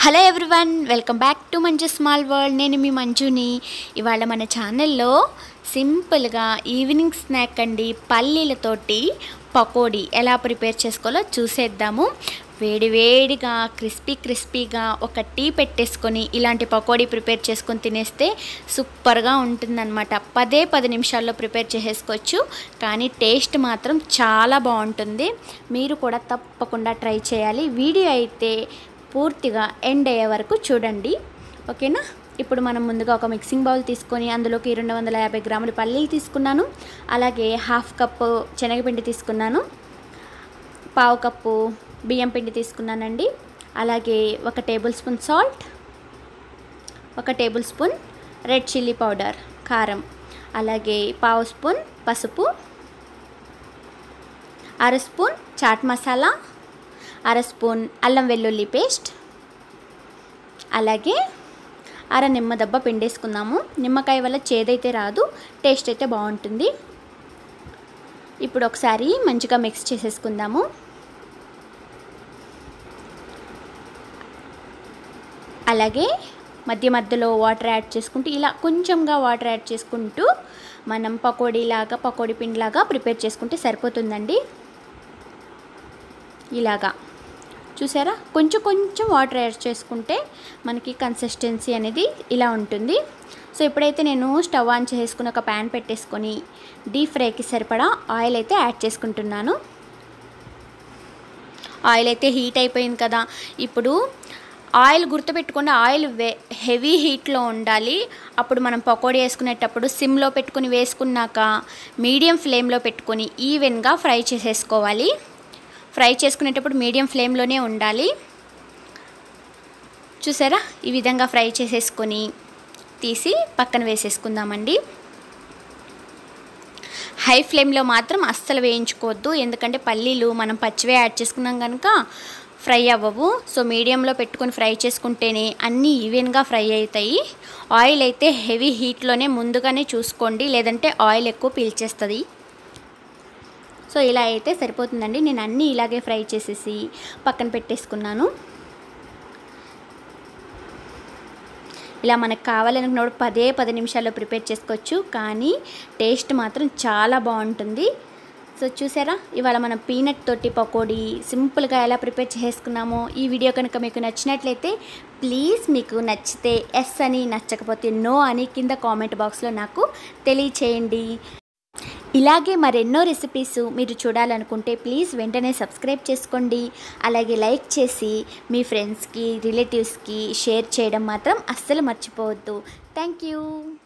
Hello everyone, welcome back to Manju small world. నేను మీ మంజుని. ఇవాళ మన ఛానల్లో సింపుల్గా ఈవినింగ్ స్నాక్ అండి, పల్లీలతోటి పకోడీ ఎలా ప్రిపేర్ చేసుకోవాలో చూసేద్దాము. వేడివేడిగా క్రిస్పీగా ఒక టీ పెట్టేసుకొని ఇలాంటి పకోడీ ప్రిపేర్ చేసుకొని తినేస్తే సూపర్గా ఉంటుందన్నమాట. 10 నిమిషాల్లో ప్రిపేర్ చేసేసుకోవచ్చు, కానీ టేస్ట్ మాత్రం చాలా బాగుంటుంది. మీరు కూడా తప్పకుండా ట్రై చేయాలి. వీడియో అయితే పూర్తిగా ఎండ్ అయ్యే వరకు చూడండి, ఓకేనా. ఇప్పుడు మనం ముందుగా ఒక మిక్సింగ్ బౌల్ తీసుకొని అందులోకి 250 గ్రాముల పల్లీలు తీసుకున్నాను. అలాగే హాఫ్ కప్పు శనగపిండి తీసుకున్నాను, పావు కప్పు బియ్యం పిండి తీసుకున్నానండి. అలాగే 1 tablespoon salt, 1 tablespoon red chilli powder కారం, అలాగే పావు స్పూన్ పసుపు, 1/2 స్పూన్ చాట్ మసాలా, 1/2 స్పూన్ అల్లం వెల్లుల్లి పేస్ట్, అలాగే 1/2 నిమ్మ దెబ్బ పిండేసుకుందాము. నిమ్మకాయ వల్ల చేదైతే రాదు, టేస్ట్ అయితే బాగుంటుంది. ఇప్పుడు ఒకసారి మంచిగా మిక్స్ చేసేసుకుందాము. అలాగే మధ్యలో వాటర్ యాడ్ చేసుకుంటూ ఇలా కొంచెంగా వాటర్ యాడ్ చేసుకుంటూ మనం పకోడీ పిండిలాగా ప్రిపేర్ చేసుకుంటే సరిపోతుందండి. ఇలాగా చూసారా, కొంచెం వాటర్ యాడ్ చేసుకుంటే మనకి కన్సిస్టెన్సీ అనేది ఇలా ఉంటుంది. సో ఇప్పుడైతే నేను స్టవ్ ఆన్ చేసుకుని ఒక ప్యాన్ పెట్టేసుకొని డీప్ ఫ్రైకి సరిపడా ఆయిల్ అయితే యాడ్ చేసుకుంటున్నాను. ఆయిల్ అయితే హీట్ అయిపోయింది కదా. ఇప్పుడు ఆయిల్ గుర్తుపెట్టుకోండి, ఆయిల్ హెవీ హీట్లో ఉండాలి. అప్పుడు మనం పకోడీ వేసుకునేటప్పుడు సిమ్లో పెట్టుకుని వేసుకున్నాక మీడియం ఫ్లేమ్లో పెట్టుకొని ఈవెన్గా ఫ్రై చేసేసుకోవాలి. ఫ్రై చేసుకునేటప్పుడు మీడియం ఫ్లేమ్లోనే ఉండాలి. చూసారా, ఈ విధంగా ఫ్రై చేసేసుకొని తీసి పక్కన వేసేసుకుందామండి. హై ఫ్లేమ్లో మాత్రం అస్సలు వేయించుకోవద్దు, ఎందుకంటే పల్లీలు మనం పచ్చివే యాడ్ చేసుకున్నాం కనుక ఫ్రై అవ్వవు. సో మీడియంలో పెట్టుకొని ఫ్రై చేసుకుంటేనే అన్నీ ఈవెన్గా ఫ్రై అవుతాయి. ఆయిల్ అయితే హెవీ హీట్లోనే ముందుగానే చూసుకోండి, లేదంటే ఆయిల్ ఎక్కువ పీల్చేస్తుంది. సో ఇలా అయితే సరిపోతుందండి. నేను అన్నీ ఇలాగే ఫ్రై చేసేసి పక్కన పెట్టేసుకున్నాను. ఇలా మనకు కావాలనుకున్నప్పుడు 10 నిమిషాల్లో ప్రిపేర్ చేసుకోవచ్చు, కానీ టేస్ట్ మాత్రం చాలా బాగుంటుంది. సో చూసారా, ఇవాళ మనం పీనట్ తోటి పకోడీ సింపుల్గా ఎలా ప్రిపేర్ చేసుకున్నామో. ఈ వీడియో కనుక మీకు నచ్చినట్లయితే ప్లీజ్, మీకు నచ్చితే ఎస్ అని, నచ్చకపోతే నో అని కింద కామెంట్ బాక్స్లో నాకు తెలియచేయండి. ఇలాగే మరెన్నో రెసిపీస్ మీరు చూడాలనుకుంటే ప్లీజ్ వెంటనే సబ్స్క్రైబ్ చేసుకోండి. అలాగే లైక్ చేసి మీ ఫ్రెండ్స్కి, రిలేటివ్స్కి షేర్ చేయడం మాత్రం అస్సలు మర్చిపోవద్దు. Thank you.